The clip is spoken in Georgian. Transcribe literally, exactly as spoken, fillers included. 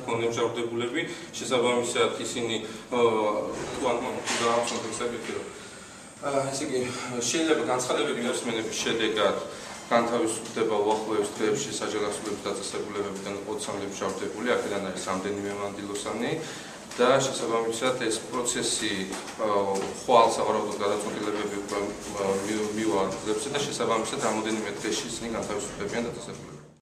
მჟავრდებულები შესაბამისად ისინი თუ ან გააჩნდათ ესე იგი შეიძლება განცხადებები მოსმენების შედეგად განთავისუფლდება უახლოეს დღეებში საჯელახსოვრების დაწესებულებებიდან ოცამდე მჟავრდებული, აქედან არის რამდენიმე მანდილოსანი და შესაბამისად ეს პროცესი ხვალ სავარაუდოდ გადაწყვეტილებები უკვე მივა გზებზე და შესაბამისად რამოდენიმე დღეში ისინი განთავისუფლებიან დაწესებულებები.